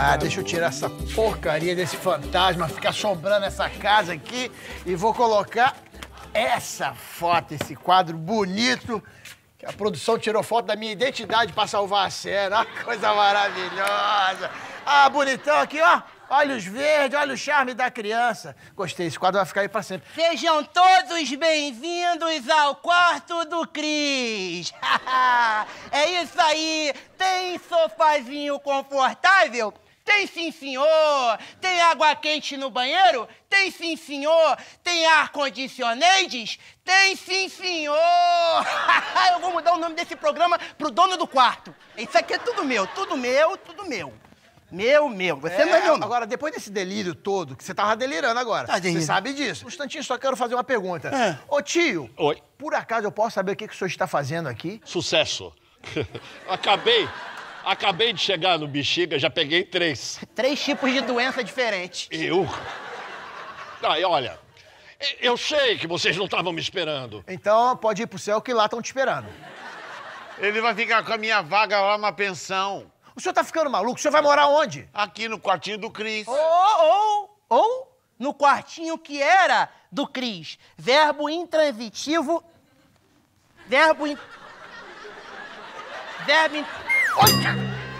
Ah, deixa eu tirar essa porcaria desse fantasma, ficar assombrando essa casa aqui e vou colocar essa foto, esse quadro bonito, que a produção tirou foto da minha identidade pra salvar a cena. Ah, coisa maravilhosa. Ah, bonitão aqui, ó. Olhos verdes, olha o charme da criança. Gostei, esse quadro vai ficar aí pra sempre. Sejam todos bem-vindos ao quarto do Cris. É isso aí. Tem sofazinho confortável? Tem sim, senhor. Tem água quente no banheiro? Tem sim, senhor. Tem ar-condicionados? Tem sim, senhor. Eu vou mudar o nome desse programa pro dono do quarto. Isso aqui é tudo meu, tudo meu, tudo meu. Meu. Você não é meu, não. Agora, depois desse delírio todo, que você tava delirando agora, você sabe disso. Um instantinho, só quero fazer uma pergunta. Ô, tio. Oi. Por acaso eu posso saber o que o senhor está fazendo aqui? Sucesso. Acabei de chegar no Bexiga, já peguei 3. 3 tipos de doença diferentes. Eu? Aí, olha, eu sei que vocês não estavam me esperando. Então, pode ir pro céu que lá estão te esperando. Ele vai ficar com a minha vaga lá na pensão. O senhor tá ficando maluco? O senhor vai morar onde? Aqui no quartinho do Cris. Ou no quartinho que era do Cris. Verbo intransitivo. Olha!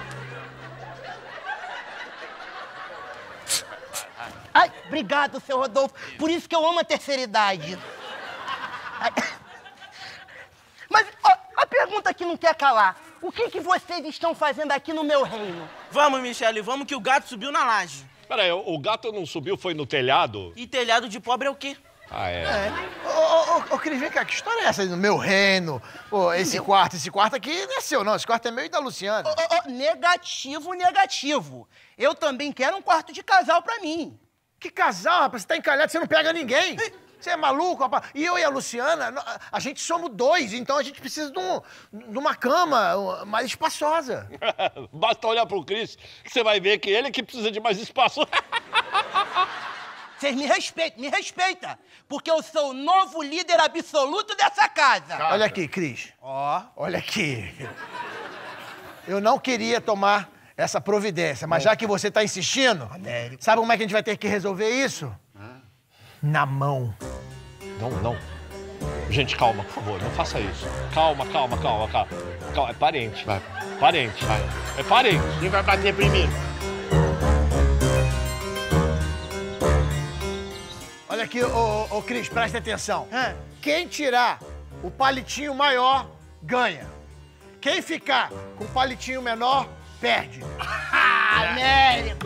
Ai, obrigado, seu Rodolfo. Por isso que eu amo a terceira idade. Ai. Mas ó, a pergunta que não quer calar. O que vocês estão fazendo aqui no meu reino? Vamos, Michele, vamos que o gato subiu na laje. Peraí, o gato não subiu, foi no telhado? E telhado de pobre é o quê? Ah, é? Ô, Cris, vem cá, que história é essa aí no meu reino? Ô, esse quarto aqui não é seu, não. Esse quarto é meu e da Luciana. Negativo. Eu também quero um quarto de casal pra mim. Que casal, rapaz? Você tá encalhado, você não pega ninguém. Você é maluco, rapaz? E eu e a Luciana, a gente somos 2, então a gente precisa de uma cama mais espaçosa. Basta olhar pro Cris, que você vai ver que ele é que precisa de mais espaço. Vocês me respeita, porque eu sou o novo líder absoluto dessa casa. Olha aqui, Cris. Olha aqui. Eu não queria tomar essa providência, mas já que você tá insistindo, sabe como é que a gente vai ter que resolver isso? Na mão. Não. Gente, calma, por favor, não faça isso. Calma. É parente. Vai. Parente. Vai. É parente. Quem vai bater primeiro? Olha aqui, ô Cris, presta atenção. Quem tirar o palitinho maior, ganha. Quem ficar com o palitinho menor, perde. Américo!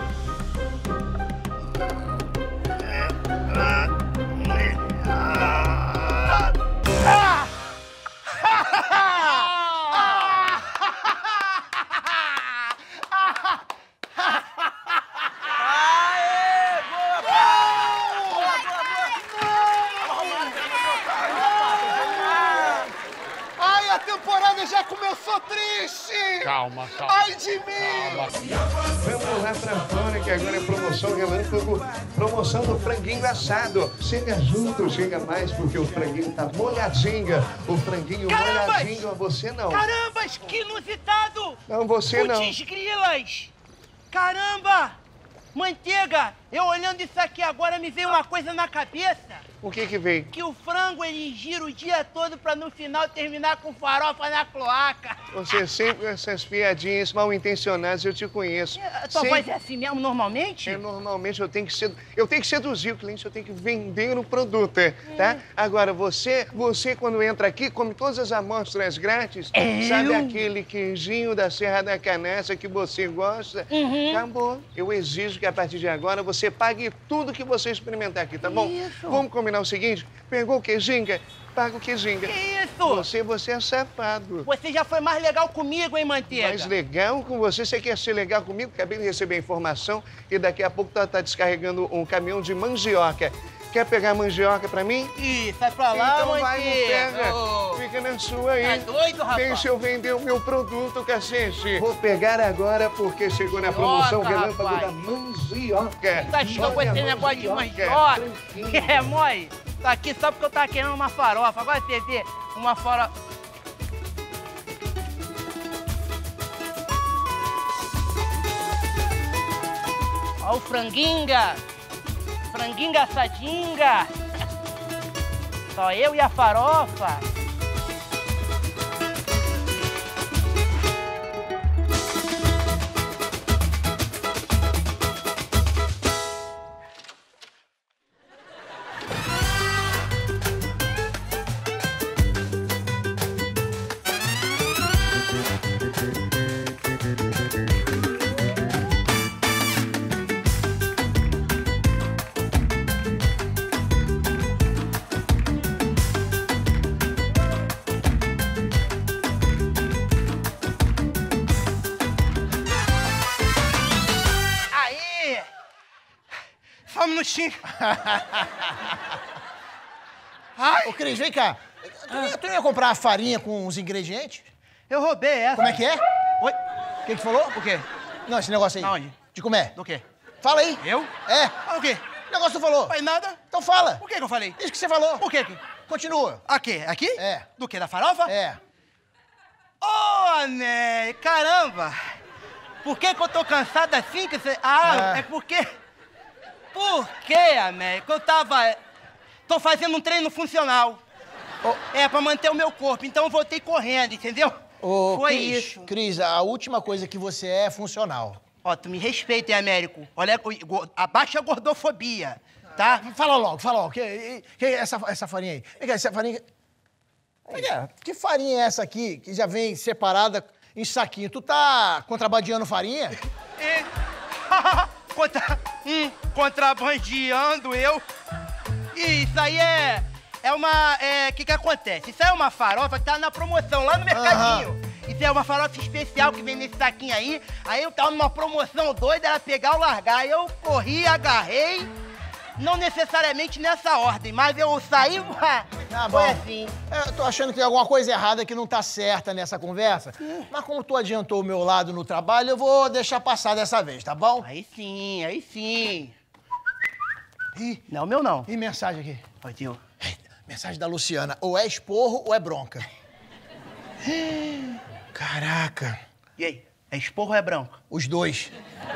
Ai, a temporada já começou triste! Calma. Ai de mim! Vamos lá pra fora, que agora é promoção relâmpago, promoção do franguinho assado. Chega junto, chega mais, porque o franguinho tá molhadinho. O franguinho molhadinho, você não. Carambas, que inusitado! Não, você não. Putz grilas! Caramba! Manteiga, eu olhando isso aqui agora me veio uma coisa na cabeça. O que veio? Que o frango, ele gira o dia todo pra no final terminar com farofa na cloaca. Você sempre com essas piadinhas mal intencionadas, eu te conheço. Tua voz é assim mesmo, normalmente? Normalmente eu tenho que seduzir o cliente, eu tenho que vender o produto, tá? Agora, você quando entra aqui, come todas as amostras grátis. Sabe aquele queijinho da Serra da Canastra que você gosta? Acabou. Eu exijo que a partir de agora você pague tudo que você experimentar aqui, tá bom? Isso. Vamos combinar o seguinte? Pegou o queijinho? Paga o queijinho. Que isso? Você é safado. Você já foi mais legal comigo, hein, Manteiga? Mais legal com você? Você quer ser legal comigo? Acabei de receber a informação e daqui a pouco tá descarregando um caminhão de mandioca. Quer pegar mandioca pra mim? Ih, sai pra lá, então vai, não Manteiga. pega. Fica na sua aí. Tá doido, rapaz? Deixa eu vender o meu produto, cacete. Vou pegar agora porque chegou na promoção relâmpago da mandioca. Tá achando com esse negócio de mandioca? É, mãe. Tá aqui só porque eu tava querendo uma farofa. Agora você vê uma farofa. Ó o franguinga. Franguinga assadinga. Só eu e a farofa. Só um minutinho. Ô, Cris, vem cá. Tu não ia comprar a farinha com os ingredientes? Eu roubei essa. Como é que é? Oi? O que falou? O quê? Não, esse negócio aí. Aonde? De comer. Do quê? Fala aí. Eu? É. Ah, o quê? O negócio que tu falou. Foi nada. Então fala. O que eu falei? Isso que você falou. O quê? Continua. Aqui? Aqui? É. Do quê? Da farofa? É. Ô, Né, caramba! Por que eu tô cansado assim? Que você... é porque... Por quê, Américo? Eu tô fazendo um treino funcional. É, pra manter o meu corpo. Então eu voltei correndo, entendeu? Foi Cris, isso. Cris, a última coisa que você é funcional. Ó, tu me respeita, hein, Américo? Olha, abaixa a gordofobia, tá? Fala logo, fala logo. Que essa farinha aí? Vem cá, essa farinha... Que farinha é essa aqui, que já vem separada em saquinho? Tu tá contrabandeando farinha? Contrabandeando eu. E isso aí é uma... O que acontece? Isso aí é uma farofa que tá na promoção lá no mercadinho. Isso é uma farofa especial que vem nesse saquinho aí. Aí eu tava numa promoção doida, era pegar ou largar. Aí eu corri, agarrei. Não necessariamente nessa ordem, mas eu saí... Foi assim. Eu tô achando que tem alguma coisa errada que não tá certa nessa conversa. Mas como tu adiantou o meu lado no trabalho, eu vou deixar passar dessa vez, tá bom? Aí sim, aí sim. Ih, Não, o meu não. e mensagem aqui? Ó, tio. Mensagem da Luciana. Ou é esporro ou é bronca. Caraca. E aí? É esporro ou é branco? Os dois.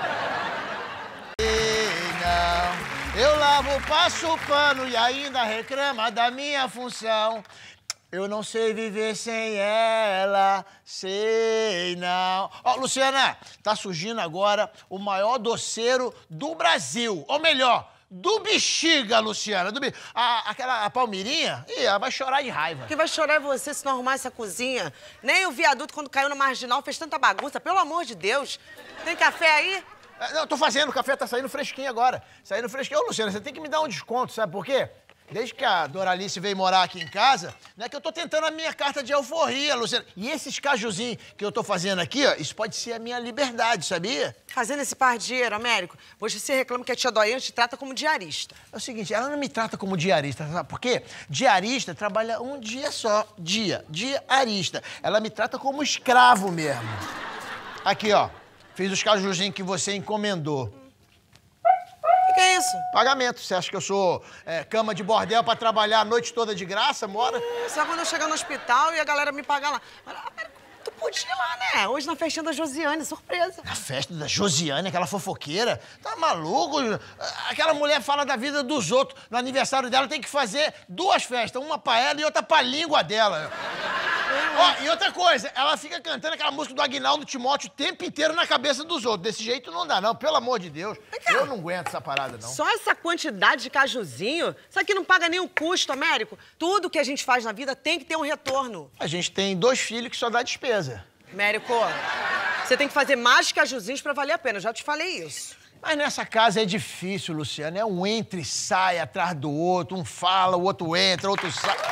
Eu lavo, passo o pano e ainda reclama da minha função. Eu não sei viver sem ela, sei não. Ó, Luciana, tá surgindo agora o maior doceiro do Brasil. Ou melhor, do Bexiga, Luciana. A Palmeirinha, ela vai chorar de raiva. Quem vai chorar é você se não arrumar essa cozinha. Nem o viaduto, quando caiu na Marginal, fez tanta bagunça. Pelo amor de Deus. Tem café aí? Não, tô fazendo, o café tá saindo fresquinho agora. Saindo fresquinho. Ô, Luciana, você tem que me dar um desconto, sabe por quê? Desde que a Doralice veio morar aqui em casa, né, que eu tô tentando a minha carta de alforria, Luciana. E esses cajuzinhos que eu tô fazendo aqui, ó, isso pode ser a minha liberdade, sabia? Fazendo esse par de dinheiro, Américo, você reclama que a tia Doiane te trata como diarista. É o seguinte, ela não me trata como diarista, sabe por quê? Diarista trabalha um dia só, diarista. Ela me trata como escravo mesmo. Aqui, ó, fiz os cajuzinhos que você encomendou. O que é isso? Pagamento. Você acha que eu sou cama de bordel pra trabalhar a noite toda de graça? Mora? Só quando eu chegar no hospital e a galera me pagar lá. Américo, tu podia ir lá, né? Hoje na festinha da Josiane, surpresa. Na festa da Josiane, aquela fofoqueira? Tá maluco? Aquela mulher fala da vida dos outros. No aniversário dela tem que fazer 2 festas, uma pra ela e outra pra língua dela. Ó, e outra coisa, ela fica cantando aquela música do Aguinaldo Timóteo o tempo inteiro na cabeça dos outros. Desse jeito não dá, não. Pelo amor de Deus. Eu não aguento essa parada, não. Só essa quantidade de cajuzinho? Isso aqui não paga nenhum custo, Américo. Tudo que a gente faz na vida tem que ter um retorno. A gente tem 2 filhos que só dá despesa. Américo, você tem que fazer mais cajuzinhos pra valer a pena. Eu já te falei isso. Mas nessa casa é difícil, Luciana. É um entra e sai atrás do outro. Um fala, o outro entra, o outro sai.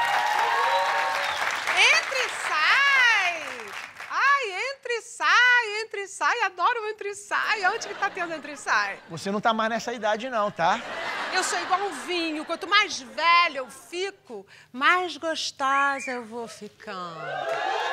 Entre e sai, adoro o entre e sai. Onde que tá tendo entre e sai? Você não tá mais nessa idade, não, tá? Eu sou igual um vinho. Quanto mais velha eu fico, mais gostosa eu vou ficando.